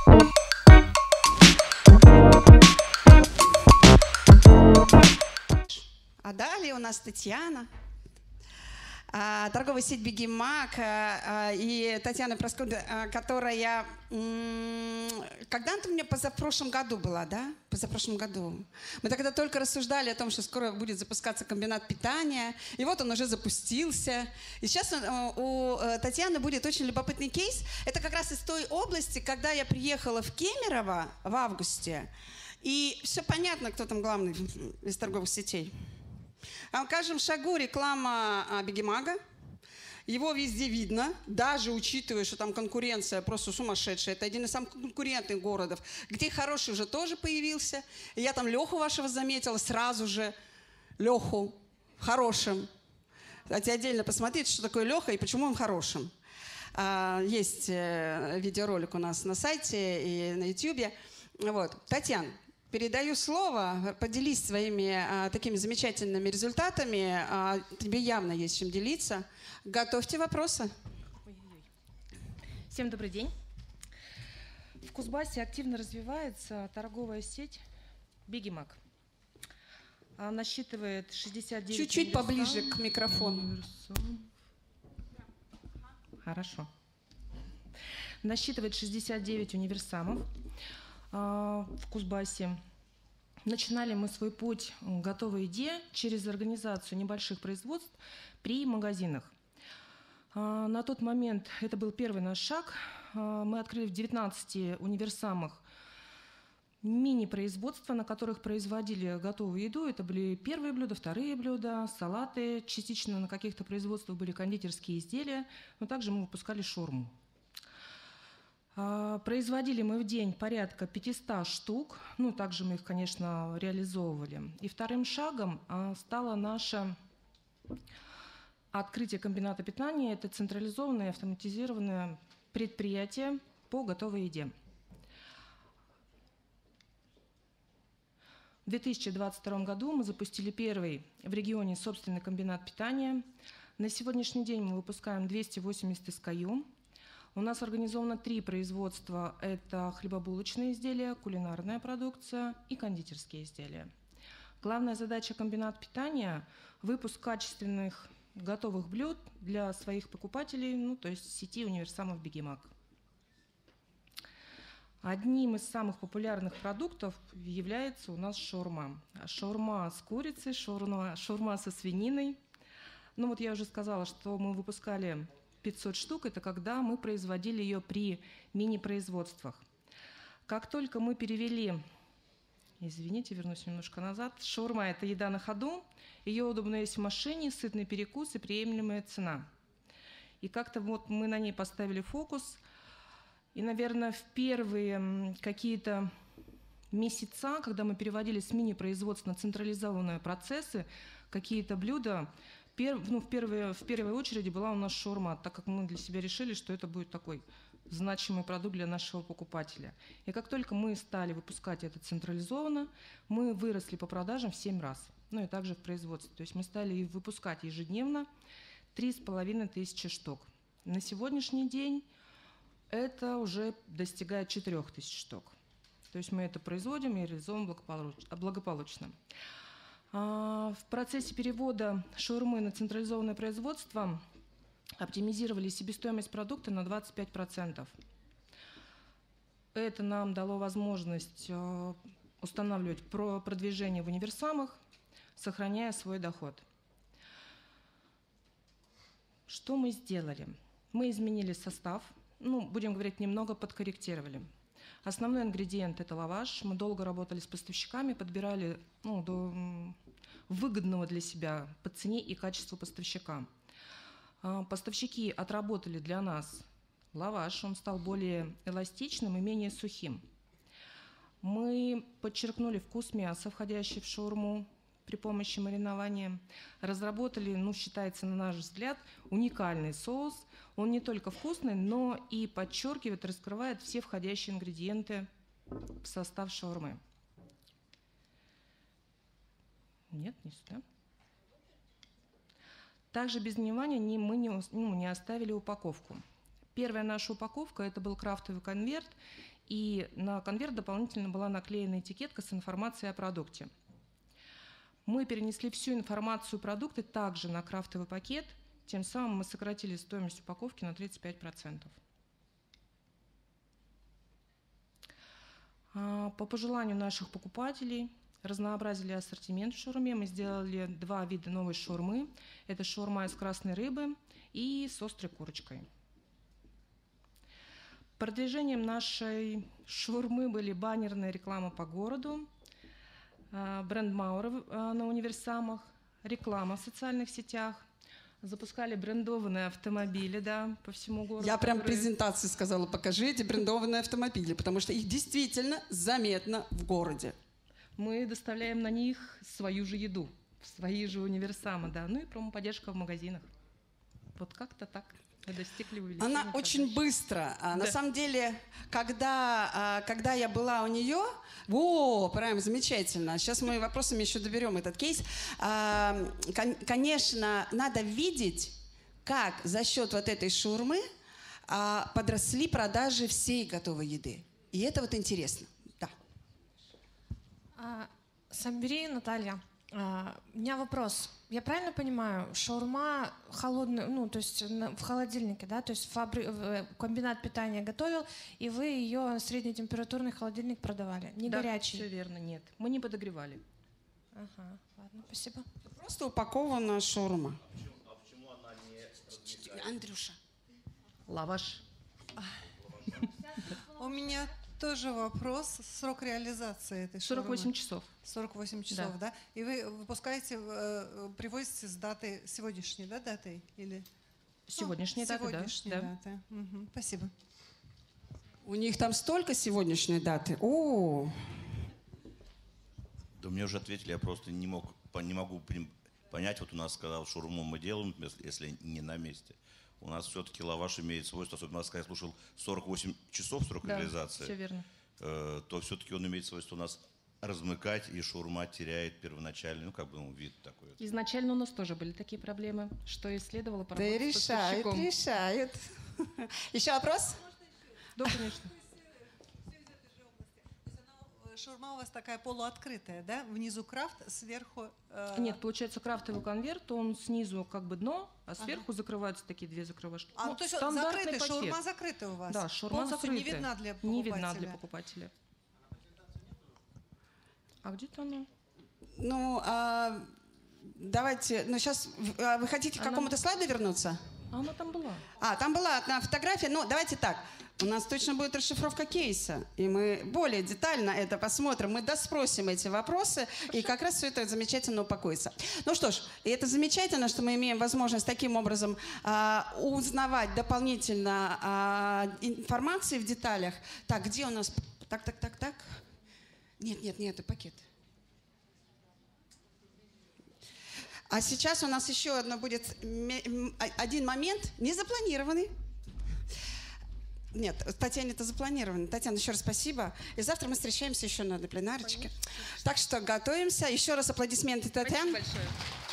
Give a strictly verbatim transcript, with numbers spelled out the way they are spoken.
А далее у нас Татьяна, торговая сеть Бигимаг, и Татьяна Проскуда, которая когда-то у меня позапрошлом году была, да? Позапрошлом году. Мы тогда только рассуждали о том, что скоро будет запускаться комбинат питания, и вот он уже запустился. И сейчас у Татьяны будет очень любопытный кейс. Это как раз из той области, когда я приехала в Кемерово в августе, и все понятно, кто там главный из торговых сетей. А в каждом шагу реклама Бигимага. Его везде видно, даже учитывая, что там конкуренция просто сумасшедшая. Это один из самых конкурентных городов, где хороший уже тоже появился. И я там Леху вашего заметила сразу же. Леху хорошим. Кстати, отдельно посмотрите, что такое Леха и почему он хорошим. Есть видеоролик у нас на сайте и на ютубе. Вот. Татьяна, передаю слово, поделись своими а, такими замечательными результатами. А, тебе явно есть чем делиться. Готовьте вопросы. Всем добрый день. В Кузбассе активно развивается торговая сеть Бигимаг. Она насчитывает шестьдесят девять... Чуть-чуть поближе к микрофону. Хорошо. Насчитывает шестьдесят девять универсамов в Кузбассе. Начинали мы свой путь готовой еде через организацию небольших производств при магазинах. На тот момент это был первый наш шаг. Мы открыли в девятнадцати универсамах мини-производства, на которых производили готовую еду. Это были первые блюда, вторые блюда, салаты. Частично на каких-то производствах были кондитерские изделия, но также мы выпускали шаурму. Производили мы в день порядка пятисот штук, ну также мы их, конечно, реализовывали. И вторым шагом стало наше открытие комбината питания. Это централизованное автоматизированное предприятие по готовой еде. В две тысячи двадцать втором году мы запустили первый в регионе собственный комбинат питания. На сегодняшний день мы выпускаем двести восемьдесят эс ка ю. У нас организовано три производства. Это хлебобулочные изделия, кулинарная продукция и кондитерские изделия. Главная задача комбината питания – выпуск качественных готовых блюд для своих покупателей, ну, то есть сети универсамов Бигимаг. Одним из самых популярных продуктов является у нас шаурма. Шаурма с курицей, шаурма, шаурма со свининой. Ну вот я уже сказала, что мы выпускали пятьсот штук, это когда мы производили ее при мини-производствах. Как только мы перевели, извините, вернусь немножко назад, шаурма – это еда на ходу, ее удобно есть в машине, сытный перекус и приемлемая цена. И как-то вот мы на ней поставили фокус, и, наверное, в первые какие-то месяца, когда мы переводили с мини-производства на централизованные процессы, какие-то блюда, Перв, ну, в, первые, в первой очереди была у нас шаурма, так как мы для себя решили, что это будет такой значимый продукт для нашего покупателя. И как только мы стали выпускать это централизованно, мы выросли по продажам в семь раз. Ну и также в производстве. То есть мы стали выпускать ежедневно три с половиной тысячи штук. На сегодняшний день это уже достигает четырёх тысяч штук. То есть мы это производим и реализуем благополучно. В процессе перевода шаурмы на централизованное производство оптимизировали себестоимость продукта на двадцать пять процентов. Это нам дало возможность устанавливать продвижение в универсамах, сохраняя свой доход. Что мы сделали? Мы изменили состав, ну, будем говорить, немного подкорректировали. Основной ингредиент – это лаваш. Мы долго работали с поставщиками, подбирали ну, до выгодного для себя по цене и качеству поставщика. Поставщики отработали для нас лаваш, он стал более эластичным и менее сухим. Мы подчеркнули вкус мяса, входящий в шаурму при помощи маринования. Разработали, ну, считается, на наш взгляд, уникальный соус. Он не только вкусный, но и подчеркивает, раскрывает все входящие ингредиенты в состав шаурмы. Нет, не сюда. Также без внимания не, мы не, ну, не оставили упаковку. Первая наша упаковка – это был крафтовый конверт, и на конверт дополнительно была наклеена этикетка с информацией о продукте. Мы перенесли всю информацию продукта также на крафтовый пакет, тем самым мы сократили стоимость упаковки на тридцать пять процентов. По пожеланию наших покупателей разнообразили ассортимент в шаурме. Мы сделали два вида новой шаурмы. Это шаурма из красной рыбы и с острой курочкой. Продвижением нашей шаурмы были баннерная реклама по городу, бренд Маура на универсамах, реклама в социальных сетях. Запускали брендованные автомобили, да, по всему городу. Я прям которые... презентации сказала, покажите брендованные автомобили, потому что их действительно заметно в городе. Мы доставляем на них свою же еду, свои же универсамы, да, ну и промо-поддержка в магазинах. Вот как-то так. Достигли увеличения. Она очень быстро. Да. На самом деле, когда, когда я была у нее, о, прям замечательно. Сейчас мы вопросами еще доберем этот кейс. Конечно, надо видеть, как за счет вот этой шаурмы подросли продажи всей готовой еды. И это вот интересно. Да. Самбери, Наталья. Uh, у меня вопрос. Я правильно понимаю, шаурма холодная, ну, то есть в холодильнике, да, то есть фабри... комбинат питания готовил, и вы ее на среднетемпературный холодильник продавали, не да, горячий? Все верно, нет. Мы не подогревали. Ага, ладно, спасибо. Просто упакованная шаурма. А почему она не размягает? Андрюша. Лаваш. У меня тоже вопрос. Срок реализации этой сорок восемь шаурмы? часов. сорок восемь часов, да. да? И вы выпускаете, привозите с даты, сегодняшней, да, датой? Или... Сегодняшней ну, даты, сегодняшней да. даты. Угу, спасибо. У них там столько сегодняшней даты. О, Да мне уже ответили, я просто не мог, не могу понять. Вот у нас сказал, шаурму мы делаем, если не на месте. У нас все-таки лаваш имеет свойство, особенно когда я слушал сорок восемь часов срок да, реализации, все верно. Э, то все-таки он имеет свойство у нас размыкать, и шаурма теряет первоначальный, ну, как бы, ну, вид такой. Изначально у нас тоже были такие проблемы, что и следовало да поработать и с решают, поставщиком. решают. Еще вопрос? Да, конечно. Шаурма у вас такая полуоткрытая, да? Внизу крафт, сверху... Э... Нет, получается крафтовый конверт, он снизу как бы дно, а сверху ага. закрываются такие две закрывашки. А, ну, то есть закрытый, шаурма закрытая у вас? Да, шаурма закрытая. Не видна для покупателя? Не видна для покупателя. А где-то она? Ну, а, давайте, ну сейчас, а, вы хотите к она... какому-то слайду вернуться? А она там была. А, там была одна фотография, ну, давайте так. У нас точно будет расшифровка кейса, и мы более детально это посмотрим. Мы доспросим эти вопросы, хорошо. И как раз все это замечательно упакуется. Ну что ж, и это замечательно, что мы имеем возможность таким образом а, узнавать дополнительно а, информации в деталях. Так, где у нас... Так, так, так, так. Нет, нет, нет, это пакет. А сейчас у нас еще одно будет один момент, незапланированный. Нет, Татьяне это запланировано. Татьяна, еще раз спасибо. И завтра мы встречаемся еще на пленарочке. Так что готовимся. Еще раз аплодисменты Татьяне. Спасибо большое.